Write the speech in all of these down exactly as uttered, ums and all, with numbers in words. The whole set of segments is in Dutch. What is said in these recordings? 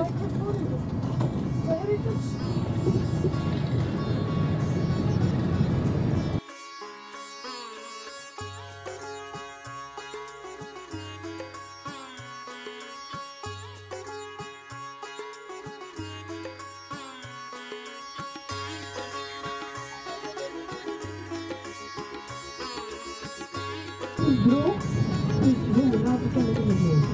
is droog, dus zonder water kan ik het niet meer.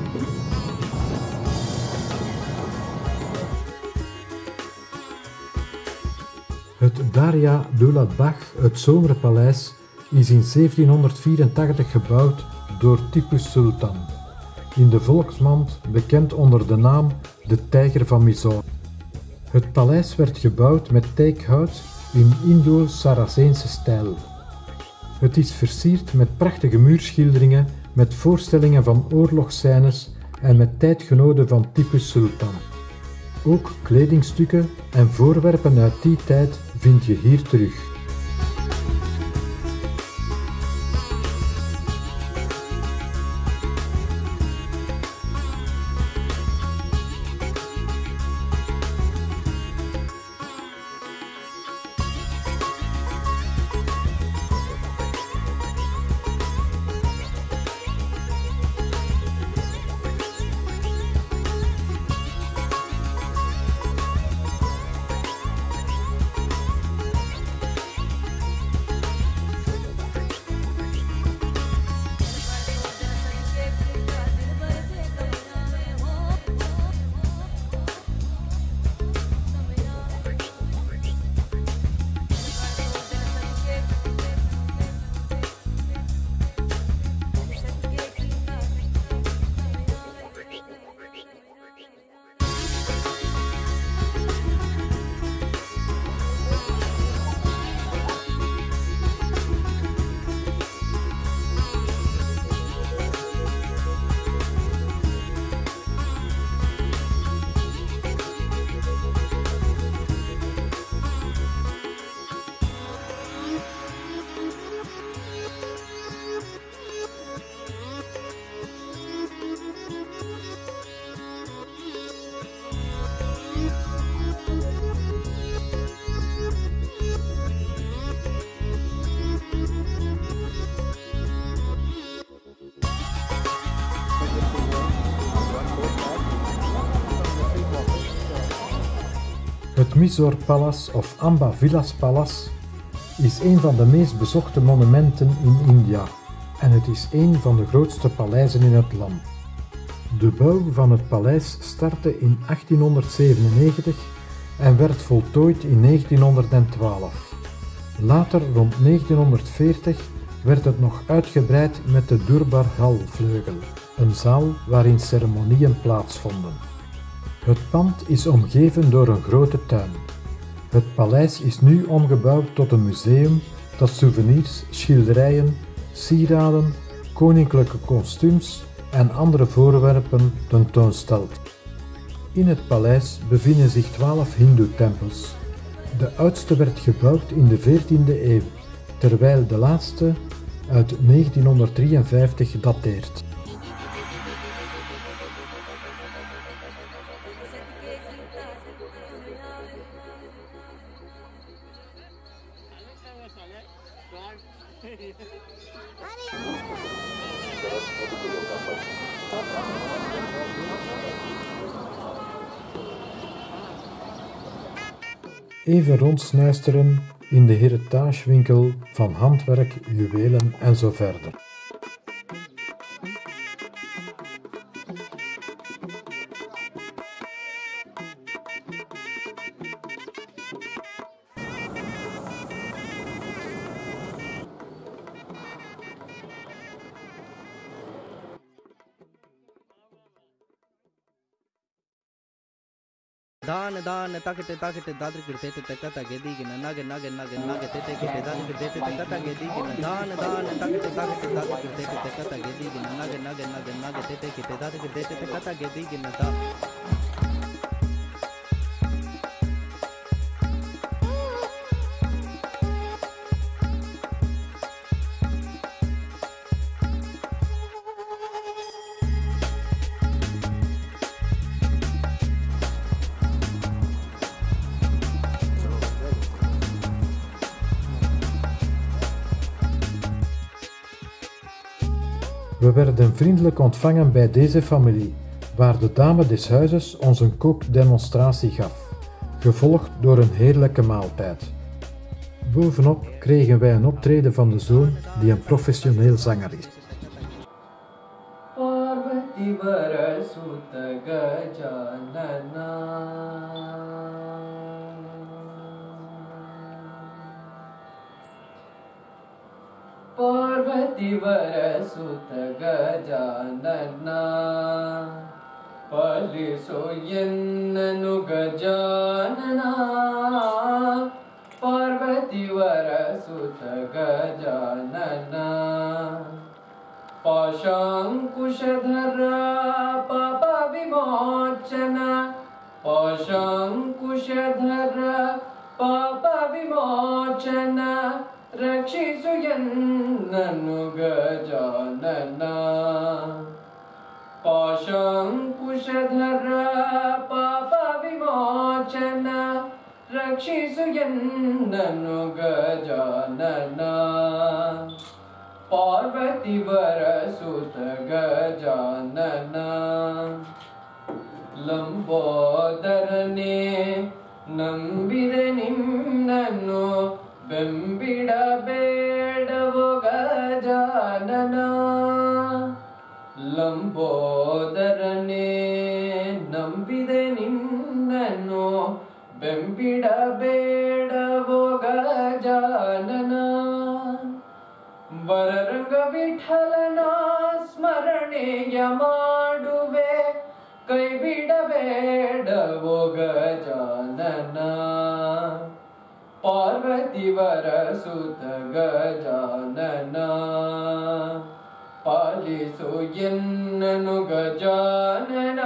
Het Daria de la Bach, het Zomerpaleis, is in zeventienhonderdvierentachtig gebouwd door Tipu Sultan, in de volksmond bekend onder de naam de Tijger van Mysore. Het paleis werd gebouwd met teakhout in Indo-Saraceense stijl. Het is versierd met prachtige muurschilderingen met voorstellingen van oorlogsscènes en met tijdgenoten van Tipu Sultan. Ook kledingstukken en voorwerpen uit die tijd vind je hier terug. Het Mysore Palace of Amba Vilas Palace is een van de meest bezochte monumenten in India en het is een van de grootste paleizen in het land. De bouw van het paleis startte in achttienhonderdzevenennegentig en werd voltooid in negentienhonderdtwaalf. Later, rond negentienhonderdveertig, werd het nog uitgebreid met de Durbar Hall-vleugel, een zaal waarin ceremonieën plaatsvonden. Het pand is omgeven door een grote tuin. Het paleis is nu omgebouwd tot een museum dat souvenirs, schilderijen, sieraden, koninklijke kostuums en andere voorwerpen tentoonstelt. In het paleis bevinden zich twaalf hindoe-tempels. De oudste werd gebouwd in de veertiende eeuw, terwijl de laatste uit negentienhonderddrieënvijftig dateert. Even rondsnuisteren in de heritagewinkel van handwerk, juwelen en zo verder. दान दान ताकते ताकते दादर गिरते ते तकता गेदी के नागे नागे नागे नागे ते ते के दादर गिरते ते तकता गेदी के दान दान ताकते ताकते दादर गिरते ते तकता गेदी के नागे नागे नागे नागे ते ते के दादर गिरते ते तकता गेदी के ना We werden vriendelijk ontvangen bij deze familie, waar de dame des huizes ons een kookdemonstratie gaf, gevolgd door een heerlijke maaltijd. Bovenop kregen wij een optreden van de zoon die een professioneel zanger is. पार्वतीवर सुत गजानना पालिसो यन्ननु गजानना पार्वतीवर सुत गजानना पाशांकुशधर पाप विमोचन पाशांकुशधर पाप विमोचन रक्षिसु यन्ननु गजानना पाशांकुशधर पाप विमोचन रक्षिसु यन्ननु गजानना पार्वतीवर सुत गजानना लंबोदरने ನಂಬಿದೆ ನಿನ್ನನ್ನು ಬೆಂಬಿಡಬೇಡವೋ ಗಜಾನನ ಲಂಬೋದರನೇ ನಂಬಿದೆ ನಿನ್ನನ್ನು ಬೆಂಬಿಡಬೇಡವೋ ಗಜಾನನ ವರರಂಗ ವಿಠಲನ ಸ್ಮರಣೆಯ ಮಾಡುವೆ ಕೈ ಬಿಡಬೇಡವೋ ಗಜಾನನ ಪಾರ್ವತಿವರ ಸುತ ಗಜಾನನ ಪಾಲಿಸು ಎನ್ನನು ಗಜಾನನ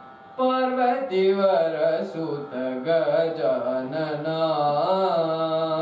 ಪಾರ್ವತಿವರ ಸುತ ಗಜಾನನ